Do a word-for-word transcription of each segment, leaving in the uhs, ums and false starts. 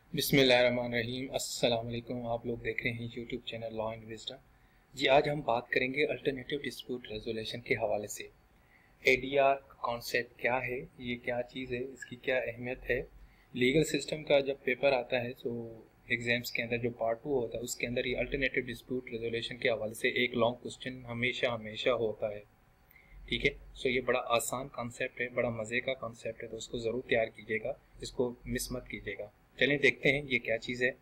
बिस्मिल्लाहिर्रहमानिर्रहीम। अस्सलाम वालेकुम। आप लोग देख रहे हैं YouTube channel law and wisdom. जी, आज हम बात करेंगे अल्टरनेटिव डिस्प्यूट रेजोल्यूशन के हवाले से। एडीआर कॉन्सेप्ट क्या है, ये क्या चीज़ है, इसकी क्या अहमियत है। लीगल सिस्टम का जब पेपर आता है तो एग्जाम्स के अंदर जो पार्ट टू होता है उसके अंदर ये अल्टरनेटिव डिस्प्यूट रेजोल्यूशन के हवाले से एक लॉन्ग क्वेश्चन हमेशा हमेशा होता है। ठीक है, सो ये बड़ा आसान कॉन्सेप्ट है, बड़ा मज़े का कॉन्सेप्ट है, तो उसको ज़रूर तैयार कीजिएगा, इसको मिस मत कीजिएगा। चलिए देखते हैं ये क्या चीज़ है।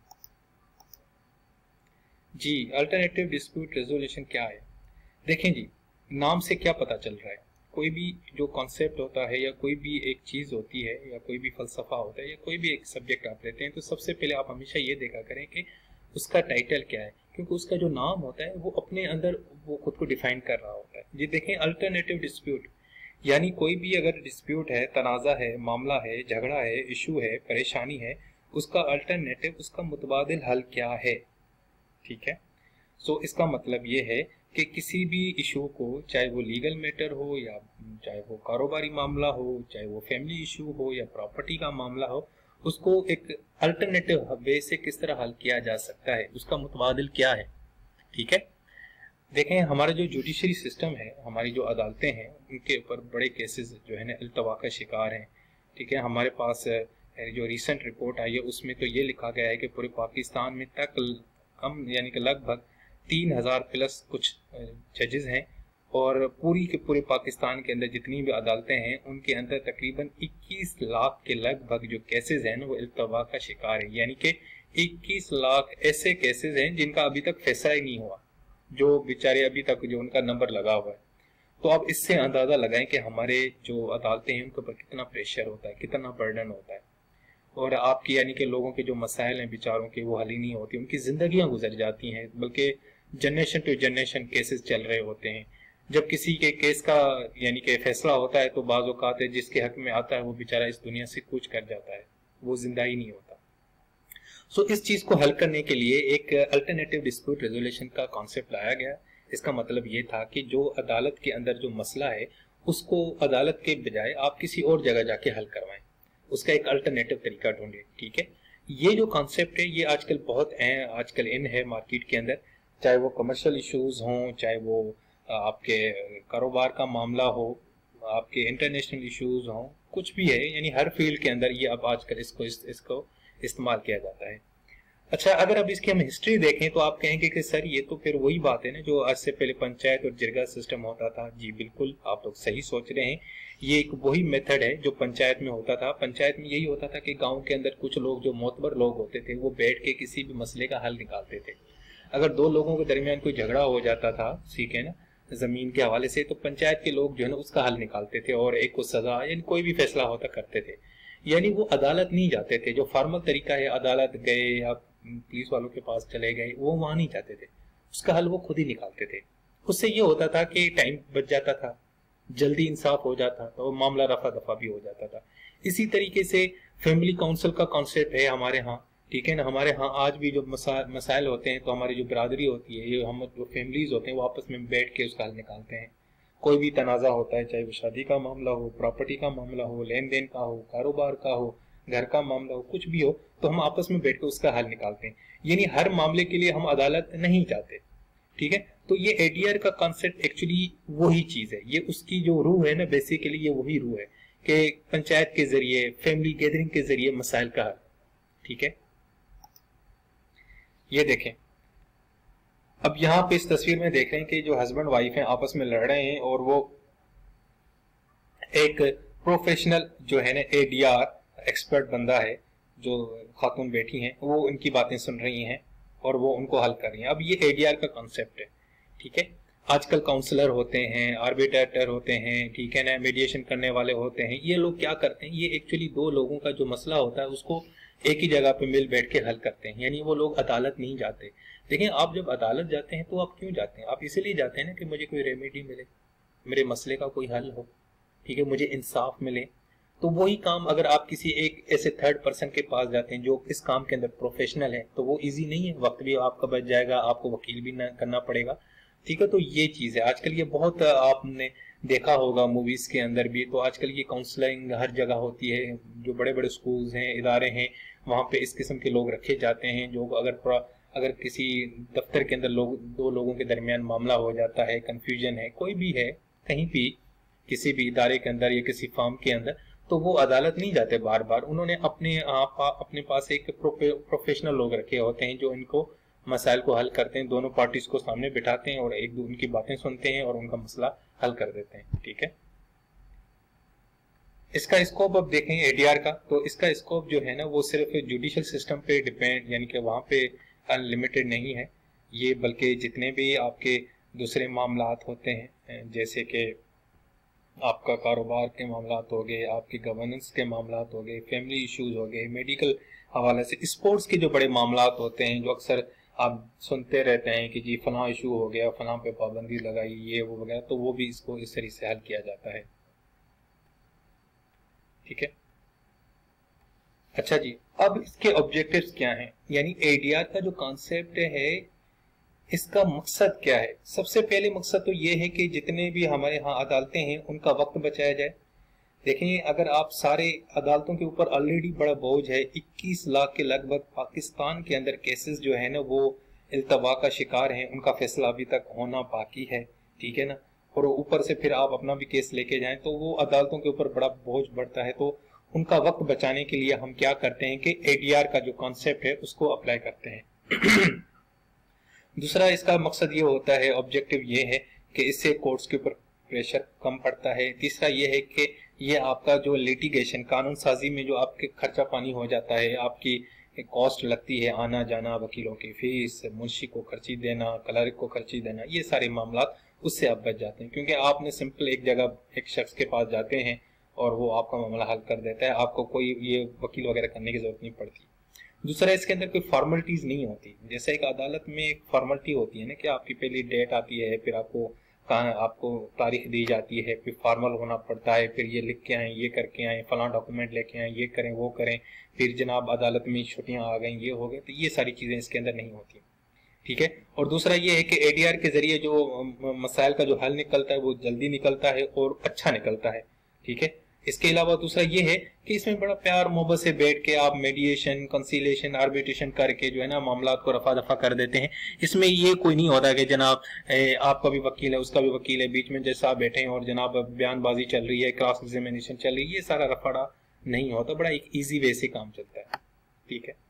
जी, अल्टरनेटिव डिस्प्यूट रेजोल्यूशन क्या है। देखें जी, नाम से क्या पता चल रहा है। कोई भी जो कॉन्सेप्ट होता है या कोई भी एक चीज़ होती है या कोई भी फलसफा होता है या कोई भी एक सब्जेक्ट आप लेते हैं तो सबसे पहले आप हमेशा ये देखा करें कि उसका टाइटल क्या है, क्योंकि उसका जो नाम होता है वो अपने अंदर वो खुद को डिफाइन कर रहा होता है। ये देखें, अल्टरनेटिव डिस्प्यूट यानी कोई भी अगर डिस्प्यूट है, तनाज़ा है, मामला है, झगड़ा है, इशू है, परेशानी है, उसका अल्टरनेटिव, उसका मुतबादिल हल क्या है। ठीक है, सो इसका मतलब ये है कि किसी भी इशू को, चाहे वो लीगल मैटर हो या चाहे वो कारोबारी मामला हो, चाहे वो फैमिली इशू हो या प्रॉपर्टी का मामला हो, उसको एक अल्टरनेटिव वे से किस तरह हल किया जा सकता है, उसका मुतबादिल क्या है। ठीक है, देखें, हमारा जो जुडिशरी सिस्टम है, हमारी जो अदालतें हैं, उनके ऊपर बड़े केसेस जो है ना अल्तवा का शिकार हैं। ठीक है, हमारे पास जो रिसेंट रिपोर्ट आई है उसमें तो ये लिखा गया है कि पूरे पाकिस्तान में तक कम यानी कि लगभग तीन हजार प्लस कुछ जजेस हैं और पूरी के पूरे पाकिस्तान के अंदर जितनी भी अदालतें हैं उनके अंदर तकरीबन इक्कीस लाख के लगभग जो केसेस हैं वो अल्तवा का शिकार है। यानी कि इक्कीस लाख ऐसे केसेस हैं जिनका अभी तक फैसला ही नहीं हुआ, जो बेचारे अभी तक जो उनका नंबर लगा हुआ है। तो आप इससे अंदाजा लगाएं कि हमारे जो अदालतें हैं उनके ऊपर कितना प्रेशर होता है, कितना बर्डन होता है। और आपकी यानी कि लोगों के जो मसाइल हैं बेचारों के, वो हल ही नहीं होती, उनकी जिंदगियां गुजर जाती हैं, बल्कि जनरेशन टू जनरेशन केसेस चल रहे होते हैं। जब किसी के केस का यानी कि फैसला होता है तो बाज़ औक़ात है जिसके हक में आता है वो बेचारा इस दुनिया से कूच कर जाता है, वो जिंदा ही नहीं होता। सो so, इस चीज को हल करने के लिए एक अल्टरनेटिव डिस्प्यूट रेजोल्यूशन का कॉन्सेप्ट लाया गया। इसका मतलब ये था कि जो अदालत के अंदर जो मसला है उसको अदालत के बजाय आप किसी और जगह जाके हल करवाएं, उसका एक अल्टरनेटिव तरीका ढूंढें। ठीक है, ये जो कॉन्सेप्ट है ये आजकल बहुत आजकल इन है मार्केट के अंदर, चाहे वो कमर्शियल इशूज हों, चाहे वो आपके कारोबार का मामला हो, आपके इंटरनेशनल इशूज हों, कुछ भी है, यानी हर फील्ड के अंदर ये अब आजकल इसको इस, इसको इस्तेमाल किया जाता है। अच्छा, अगर अब इसकी हम हिस्ट्री देखें तो आप कहेंगे कि सर ये तो फिर वही बात है ना जो आज से पहले पंचायत और जिरगा सिस्टम होता था। जी बिल्कुल, आप लोग सही सोच रहे हैं, ये एक वही मेथड है जो पंचायत में होता था। पंचायत में यही होता था कि गांव के अंदर कुछ लोग जो मोतबर लोग होते थे वो बैठ के किसी भी मसले का हल निकालते थे। अगर दो लोगों के दरमियान कोई झगड़ा हो जाता था, ठीक है ना, जमीन के हवाले से, तो पंचायत के लोग जो है ना उसका हल निकालते थे और एक को सजा यानी कोई भी फैसला होता करते थे। यानी वो अदालत नहीं जाते थे। जो फॉर्मल तरीका है, अदालत गए या पुलिस वालों के पास चले गए, वो वहां नहीं जाते थे, उसका हल वो खुद ही निकालते थे। उससे ये होता था कि टाइम बच जाता था, जल्दी इंसाफ हो जाता था और मामला रफा दफा भी हो जाता था। इसी तरीके से फैमिली काउंसिल का कॉन्सेप्ट है हमारे यहाँ। ठीक है ना, हमारे यहाँ आज भी जो मसा, मसाइल होते हैं तो हमारी जो बिरादरी होती है, ये हम जो फैमिलीज होते हैं वो आपस में बैठ के उसका हल निकालते हैं। कोई भी तनाज़ा होता है, चाहे वो शादी का मामला हो, प्रॉपर्टी का मामला हो, लेन देन का हो, कारोबार का हो, घर का मामला हो, कुछ भी हो, तो हम आपस में बैठ के उसका हल निकालते हैं। यानी हर मामले के लिए हम अदालत नहीं जाते। ठीक है, तो ये एडीआर का कॉन्सेप्ट एक्चुअली वही चीज है, ये उसकी जो रूह है ना, बेसिकली ये वही रूह है कि पंचायत के जरिए, फैमिली गैदरिंग के जरिए मसाइल का हल। ठीक है, ये देखें, अब यहाँ पे इस तस्वीर में देख रहे हैं कि जो हस्बैंड वाइफ हैं आपस में लड़ रहे हैं और वो एक प्रोफेशनल जो है ना एडीआर एक्सपर्ट बंदा है, जो खातून बैठी हैं, वो उनकी बातें सुन रही हैं और वो उनको हल कर रही हैं। अब ये एडीआर का कॉन्सेप्ट है। ठीक है, आजकल काउंसलर होते हैं, आर्बिट्रेटर होते हैं, ठीक है ना, मीडिएशन करने वाले होते हैं। ये लोग क्या करते हैं, ये एक्चुअली दो लोगों का जो मसला होता है उसको एक ही जगह पे मिल बैठ के हल करते हैं। यानी वो लोग अदालत नहीं जाते। देखिए, आप जब अदालत जाते हैं तो आप क्यों जाते हैं? आप इसीलिए जाते हैं ना कि मुझे कोई रेमेडी मिले, मेरे मसले का कोई हल हो, ठीक है, मुझे इंसाफ मिले। तो वही काम अगर आप किसी एक ऐसे थर्ड पर्सन के पास जाते हैं जो इस काम के अंदर प्रोफेशनल है, तो वो इजी नहीं है, वक्त भी आपका बच जाएगा, आपको वकील भी ना करना पड़ेगा। ठीक है, तो ये चीज है। आजकल ये बहुत आपने देखा होगा मूवीज के अंदर भी, तो आजकल ये काउंसलिंग हर जगह होती है। जो बड़े बड़े स्कूल्स हैं, इदारे हैं, वहाँ पे इस किस्म के लोग रखे जाते हैं जो अगर अगर किसी दफ्तर के अंदर लोग दो लोगों के दरमियान मामला हो जाता है, कंफ्यूजन है, कोई भी है, कहीं भी किसी भी इदारे के अंदर या किसी फर्म के अंदर, तो वो अदालत नहीं जाते बार बार। उन्होंने अपने आप अपने पास एक प्रोफेशनल लोग रखे होते हैं जो इनको मसाइल को हल करते हैं, दोनों पार्टीज को सामने बिठाते हैं और एक दो उनकी बातें सुनते हैं और उनका मसला हल कर देते हैं। ठीक है, इसका स्कोप अब देखें एडीआर का, तो इसका स्कोप जो है ना वो सिर्फ जुडिशियल सिस्टम पे डिपेंड, यानी कि वहाँ पे अनलिमिटेड नहीं है ये, बल्कि जितने भी आपके दूसरे मामलात होते हैं, जैसे कि आपका कारोबार के मामलात हो गए, आपके गवर्नेंस के मामलात हो गए, फैमिली इश्यूज हो गए, मेडिकल हवाले से, स्पोर्ट्स के जो बड़े मामलात होते हैं जो अक्सर आप सुनते रहते हैं कि जी फलां इशू हो गया, फलां पे पाबंदी लगाई, ये वो वगैरह, तो वो भी इसको इस तरीके से हल किया जाता है। ठीक है, अच्छा जी, अब इसके ऑब्जेक्टिव्स क्या हैं, यानी एडीआर का जो कॉन्सेप्ट है इसका मकसद क्या है। सबसे पहले मकसद तो ये है कि जितने भी हमारे यहाँ अदालतें हैं उनका वक्त बचाया जाए। देखिए, अगर आप सारे अदालतों के ऊपर ऑलरेडी बड़ा बोझ है, इक्कीस लाख के लगभग पाकिस्तान के अंदर केसेस जो है ना वो इल्तवा का शिकार हैं, उनका फैसला अभी तक होना बाकी है। ठीक है ना, और ऊपर से फिर आप अपना भी केस लेके जाएं तो वो अदालतों के ऊपर बड़ा बोझ बढ़ता है। तो उनका वक्त बचाने के लिए हम क्या करते हैं कि एडीआर का जो कॉन्सेप्ट है उसको अप्लाई करते हैं। दूसरा इसका मकसद ये होता है, ऑब्जेक्टिव ये है कि इससे कोर्ट्स के ऊपर प्रेशर कम पड़ता है। तीसरा ये है कि ये आपका जो लिटिगेशन, कानून साजी में जो आपके खर्चा पानी हो जाता है, आपकी कॉस्ट लगती है, आना जाना, वकीलों की फीस, मुंशी को खर्ची देना, क्लर्क को खर्ची देना, ये सारे मामलात उससे आप बच जाते हैं, क्योंकि आपने सिंपल एक जगह एक शख्स के पास जाते हैं और वो आपका मामला हल कर देता है, आपको कोई ये वकील वगैरह करने की जरूरत नहीं पड़ती। दूसरा, इसके अंदर कोई फॉर्मेलिटीज नहीं होती, जैसे एक अदालत में एक फॉर्मेलिटी होती है ना कि आपकी पहली डेट आती है, फिर आपको कहाँ आपको तारीख दी जाती है, फिर फॉर्मल होना पड़ता है, फिर ये लिख के आए, ये करके आए, फलां डॉक्यूमेंट लेके आए, ये करें वो करें, फिर जनाब अदालत में छुट्टियां आ गई, ये हो गए, तो ये सारी चीजें इसके अंदर नहीं होती। ठीक है, और दूसरा ये है कि एडीआर के जरिए जो मसाइल का जो हल निकलता है वो जल्दी निकलता है और अच्छा निकलता है। ठीक है, इसके अलावा दूसरा ये है कि इसमें बड़ा प्यार मोहब्बत से बैठ के आप मेडिएशन, कंसीलिएशन, आर्बिट्रेशन करके जो है ना मामलात को रफा दफा कर देते हैं। इसमें ये कोई नहीं होता कि जनाब आपका भी वकील है, उसका भी वकील है, बीच में जैसा आप बैठे हैं और जनाब बयानबाजी चल रही है, क्रॉस एग्जामिनेशन चल रही है, ये सारा रफाड़ा नहीं होता, बड़ा एक ईजी वे से काम चलता है। ठीक है,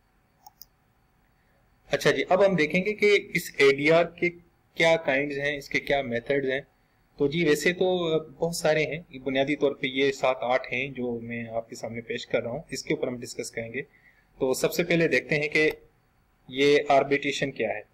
अच्छा जी, अब हम देखेंगे कि इस एडीआर के क्या काइंड्स हैं, इसके क्या मेथड्स हैं। तो जी वैसे तो बहुत सारे हैं, बुनियादी तौर पे ये सात आठ हैं जो मैं आपके सामने पेश कर रहा हूँ, इसके ऊपर हम डिस्कस करेंगे। तो सबसे पहले देखते हैं कि ये आर्बिट्रेशन क्या है।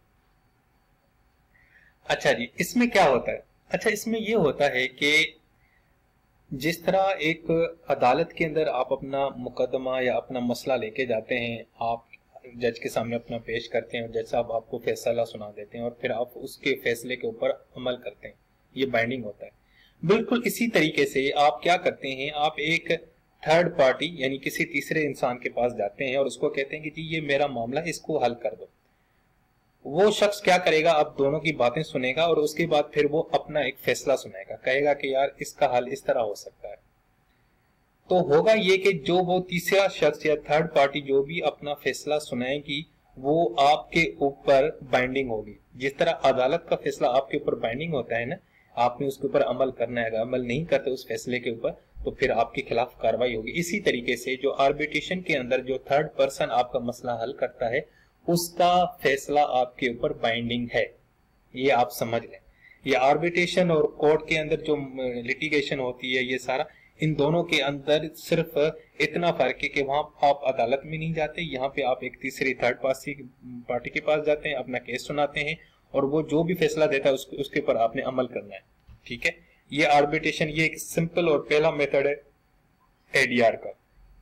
अच्छा जी, इसमें क्या होता है? अच्छा, इसमें ये होता है कि जिस तरह एक अदालत के अंदर आप अपना मुकदमा या अपना मसला लेके जाते हैं, आप जज के सामने अपना पेश करते हैं और जज साहब आपको फैसला सुना देते हैं और फिर आप उसके फैसले के ऊपर अमल करते हैं, ये बाइंडिंग होता है। बिल्कुल इसी तरीके से आप क्या करते हैं, आप एक थर्ड पार्टी यानी किसी तीसरे इंसान के पास जाते हैं और उसको कहते हैं कि जी ये मेरा मामला, इसको हल कर दो। वो शख्स क्या करेगा, आप दोनों की बातें सुनेगा और उसके बाद फिर वो अपना एक फैसला सुनाएगा, कहेगा कि यार इसका हल इस तरह हो सकता है। तो होगा ये कि जो वो तीसरा शख्स या थर्ड पार्टी जो भी अपना फैसला सुनाएगी वो आपके ऊपर बाइंडिंग होगी। जिस तरह अदालत का फैसला आपके ऊपर बाइंडिंग होता है ना, आपने उसके ऊपर अमल करना है, अगर अमल नहीं करते उस फैसले के ऊपर तो फिर आपके खिलाफ कार्रवाई होगी। इसी तरीके से जो आर्बिट्रेशन के अंदर जो थर्ड पर्सन आपका मसला हल करता है उसका फैसला आपके ऊपर बाइंडिंग है, ये आप समझ लें। ये आर्बिट्रेशन और कोर्ट के अंदर जो लिटिगेशन होती है, ये सारा इन दोनों के अंदर सिर्फ इतना फर्क है कि वहां आप अदालत में नहीं जाते, यहाँ पे आप एक तीसरी थर्ड पार्टी के पास जाते हैं, अपना केस सुनाते हैं और वो जो भी फैसला देता है उसके उसके ऊपर आपने अमल करना है। ठीक है, ये आर्बिट्रेशन, ये एक सिंपल और पहला मेथड है एडीआर का।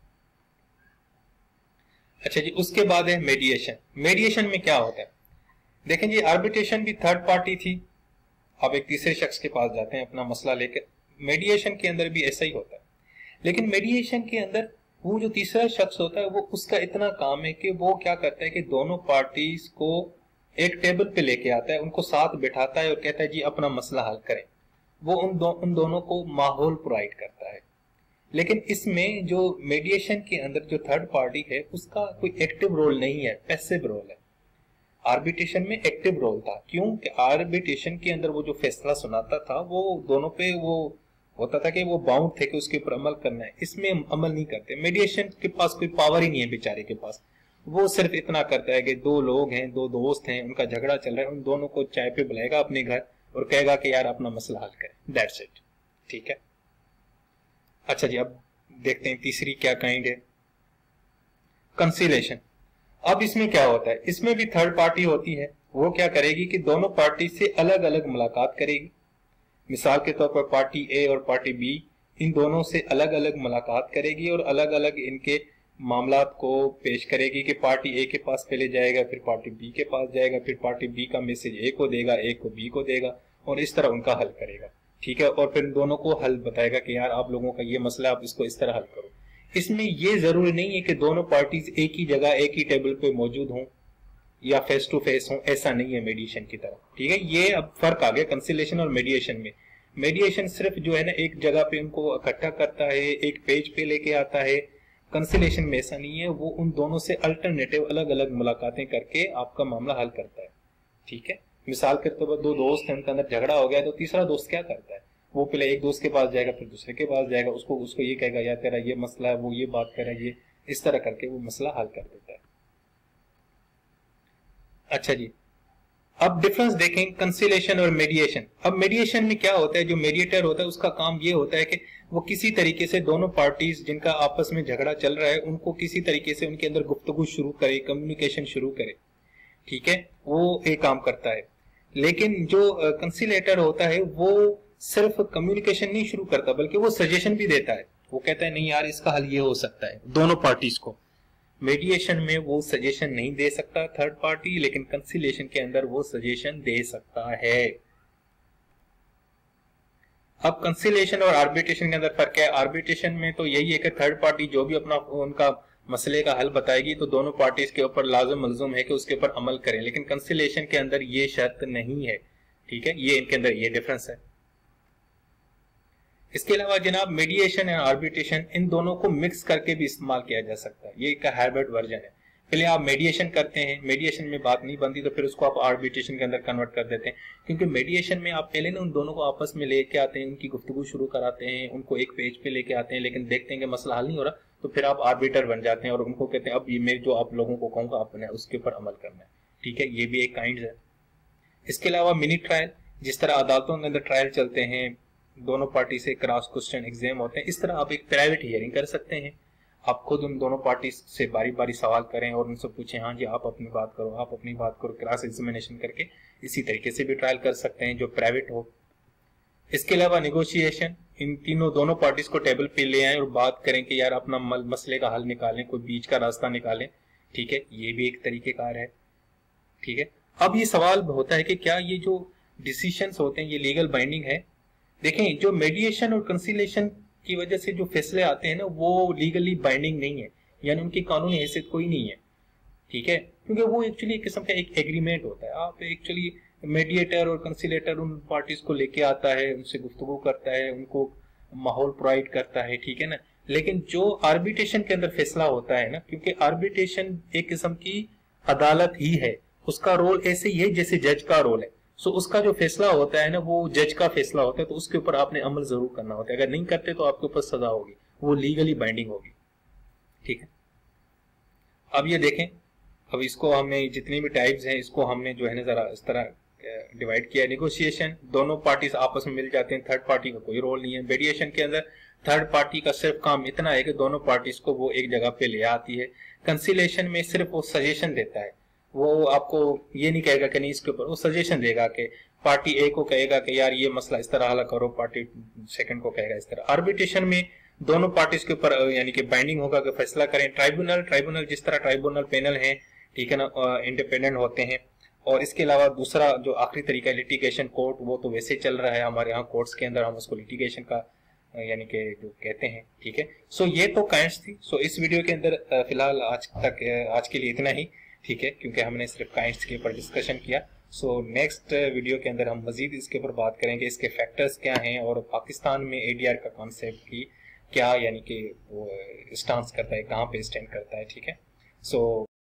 अच्छा जी, उसके बाद है मेडिएशन। मेडिएशन में क्या होता है? देखें जी, आर्बिट्रेशन भी थर्ड पार्टी थी, आप एक तीसरे शख्स के पास जाते हैं अपना मसला लेकर। मेडिएशन के अंदर भी ऐसा ही होता है, लेकिन मेडिएशन के अंदर वो जो तीसरा शख्स होता है वो उसका इतना काम है कि वो क्या करता है कि दोनों पार्टीज को एक टेबल पे लेके आता है, उनको साथ बिठाता है और कहता है जी अपना मसला हल करें। वो उन दो उन दोनों को माहौल प्रोवाइड करता है। लेकिन इसमें जो मीडिएशन के अंदर जो थर्ड पार्टी है उसका कोई एक्टिव रोल नहीं है, पैसिव रोल है। आर्बिट्रेशन में एक्टिव रोल था, क्यों कि आर्बिट्रेशन के अंदर वो जो फैसला सुनाता था वो दोनों पे वो होता था कि वो बाउंड थे कि उसके ऊपर अमल करना है, इसमें अमल नहीं करते। मीडिएशन के पास कोई पावर ही नहीं है बेचारे के पास, वो सिर्फ इतना करता है कि दो लोग हैं, दो दोस्त हैं, उनका झगड़ा चल रहा है, उन दोनों को चाय पे बुलाएगा अपने घर और कहेगा कि यार अपना मसला हल करें, दैट्स इट। ठीक है, अच्छा जी, अब देखते हैं तीसरी क्या काइंड है, कंसीलेशन। अब इसमें क्या होता है, इसमें भी थर्ड पार्टी होती है, वो क्या करेगी कि दोनों पार्टी से अलग अलग मुलाकात करेगी। मिसाल के तौर पर पार्टी ए और पार्टी बी इन दोनों से अलग अलग मुलाकात करेगी और अलग अलग इनके मामलात को पेश करेगी कि पार्टी ए के पास पहले जाएगा, फिर पार्टी बी के पास जाएगा, फिर पार्टी बी का मैसेज ए को देगा, ए को बी को देगा और इस तरह उनका हल करेगा। ठीक है, और फिर दोनों को हल बताएगा कि यार आप लोगों का ये मसला, आप इसको इस तरह हल करो। इसमें ये जरूरी नहीं है कि दोनों पार्टीज एक ही जगह एक ही टेबल पे मौजूद हों या फेस टू फेस हों, ऐसा नहीं है मीडिएशन की तरह। ठीक है, ये अब फर्क आ गया कंसिलेशन और मीडिएशन में। मीडिएशन सिर्फ जो है ना एक जगह पे उनको इकट्ठा करता है, एक पेज पे लेके आता है। कंसिलेशन में ऐसा नहीं है, वो उन दोनों से अल्टरनेटिव अलग अलग मुलाकातें करके आपका मामला हल करता है। ठीक है, मिसाल के तौर पर दो दोस्त हैं, उनके अंदर झगड़ा हो गया तो तीसरा दोस्त क्या करता है, वो पहले एक दोस्त के पास जाएगा, फिर दूसरे के पास जाएगा, उसको उसको ये कहेगा यार तेरा ये मसला है, वो ये बात कर रहा है, ये इस तरह करके वो मसला हल कर देता है। अच्छा जी, अब डिफरेंस देखें कंसिलेशन और मीडिएशन। अब मीडिएशन में क्या होता है, जो मीडिएटर होता है उसका काम ये होता है कि वो किसी तरीके से दोनों पार्टीज जिनका आपस में झगड़ा चल रहा है उनको किसी तरीके से उनके अंदर गुफ्तगू शुरू करे, कम्युनिकेशन शुरू करे। ठीक है, वो एक काम करता है। लेकिन जो कंसिलेटर होता है वो सिर्फ कम्युनिकेशन नहीं शुरू करता बल्कि वो सजेशन भी देता है। वो कहता है नहीं यार इसका हल ये हो सकता है दोनों पार्टीज को। मीडिएशन में वो सजेशन नहीं दे सकता थर्ड पार्टी, लेकिन कंसिलेशन के अंदर वो सजेशन दे सकता है। अब कंसिलेशन और आर्बिट्रेशन के अंदर फर्क है। आर्बिट्रेशन में तो यही है कि थर्ड पार्टी जो भी अपना उनका मसले का हल बताएगी तो दोनों पार्टीज के ऊपर लाजिम मलजूम है कि उसके ऊपर अमल करें, लेकिन कंसिलेशन के अंदर ये शर्त नहीं है। ठीक है, ये इनके अंदर ये डिफरेंस है। इसके अलावा जनाब मीडिएशन और आर्बिट्रेशन इन दोनों को मिक्स करके भी इस्तेमाल किया जा सकता है। ये एक हाइब्रिड वर्जन है। पहले आप मीडिएशन करते हैं, मीडिएशन में बात नहीं बनती तो फिर उसको आप आर्बिट्रेशन के अंदर कन्वर्ट कर देते हैं, क्योंकि मीडिएशन में आप पहले ना उन दोनों को आपस में लेके आते हैं, उनकी गुफ्तगू शुरू कराते हैं, उनको एक पेज पे लेके आते हैं, लेकिन देखते हैं कि मसला हल नहीं हो रहा तो फिर आप आर्बिटर बन जाते हैं और उनको कहते हैं अब ये मैं जो आप लोगों को कहूँगा आपने उसके ऊपर अमल करना है। ठीक है, ये भी एक काइंड है। इसके अलावा मिनी ट्रायल, जिस तरह अदालतों के अंदर ट्रायल चलते हैं, दोनों पार्टी से क्रॉस क्वेश्चन एग्जाम होते हैं, इस तरह आप एक प्राइवेट हियरिंग कर सकते हैं। आप खुद उन दोनों पार्टी से बारी बारी सवाल करें और उनसे पूछें हाँ जी आप अपनी बात करो, आप अपनी बात करो, क्रॉस एग्जामिनेशन करके इसी तरीके से भी ट्रायल कर सकते हैं जो प्राइवेट हो। इसके अलावा निगोशिएशन, इन तीनों दोनों पार्टीज को टेबल पे ले आए और बात करें कि यार अपना मसले का हल निकालें, कोई बीच का रास्ता निकालें। ठीक है, ये भी एक तरीकेकार है। ठीक है, अब ये सवाल होता है कि क्या ये जो डिसीजंस होते हैं ये लीगल बाइंडिंग है। देखें, जो मीडिएशन और कंसिलेशन की वजह से जो फैसले आते हैं ना वो लीगली बाइंडिंग नहीं है, यानी उनकी कानूनी हैसियत कोई नहीं है। ठीक है, क्योंकि वो एक्चुअली एक किस्म का एक एग्रीमेंट होता है। आप एक्चुअली मीडिएटर और कंसिलेटर उन पार्टीज को लेके आता है, उनसे गुफ्तगू करता है, उनको माहौल प्रोवाइड करता है। ठीक है ना, लेकिन जो आर्बिट्रेशन के अंदर फैसला होता है ना, क्योंकि आर्बिट्रेशन एक किस्म की अदालत ही है, उसका रोल ऐसे ही है जैसे जज का रोल है। सो so, उसका जो फैसला होता है ना वो जज का फैसला होता है, तो उसके ऊपर आपने अमल जरूर करना होता है। अगर नहीं करते तो आपके ऊपर सजा होगी, वो लीगली बाइंडिंग होगी। ठीक है, अब ये देखें, अब इसको हमने जितनी भी टाइप्स हैं इसको हमने जो है ना जरा इस तरह डिवाइड किया। निगोशिएशन, दोनों पार्टीज आपस में मिल जाते हैं, थर्ड पार्टी का कोई रोल नहीं है। मीडिएशन के अंदर थर्ड पार्टी का सिर्फ काम इतना है कि दोनों पार्टीज को वो एक जगह पे ले आती है। कंसिलेशन में सिर्फ वो सजेशन देता है, वो आपको ये नहीं कहेगा कि नहीं इसके ऊपर, वो सजेशन देगा कि पार्टी ए को कहेगा कि यार ये मसला इस तरह हल करो, पार्टी सेकंड को कहेगा इस तरह। आर्बिट्रेशन में दोनों पार्टीज के ऊपर यानी कि बाइंडिंग होगा कि फैसला करें। ट्राइब्यूनल, ट्राइब्यूनल जिस तरह ट्राइब्यूनल पैनल है, ठीक है ना, इंडिपेंडेंट होते हैं। और इसके अलावा दूसरा जो आखिरी तरीका है लिटिगेशन कोर्ट, वो तो वैसे चल रहा है हमारे यहाँ कोर्ट्स के अंदर, हम उसको लिटिगेशन का यानी कि जो कहते हैं। ठीक है, सो ये तो काइंड्स थी। सो इस वीडियो के अंदर फिलहाल आज तक आज के लिए इतना ही। ठीक है, क्योंकि हमने सिर्फ काइंड्स के ऊपर डिस्कशन किया। सो नेक्स्ट वीडियो के अंदर हम मजीद इसके ऊपर बात करेंगे, इसके फैक्टर्स क्या हैं और पाकिस्तान में एडीआर का कॉन्सेप्ट की क्या यानी कि वो स्टांस करता है, कहाँ पे स्टैंड करता है। ठीक है, सो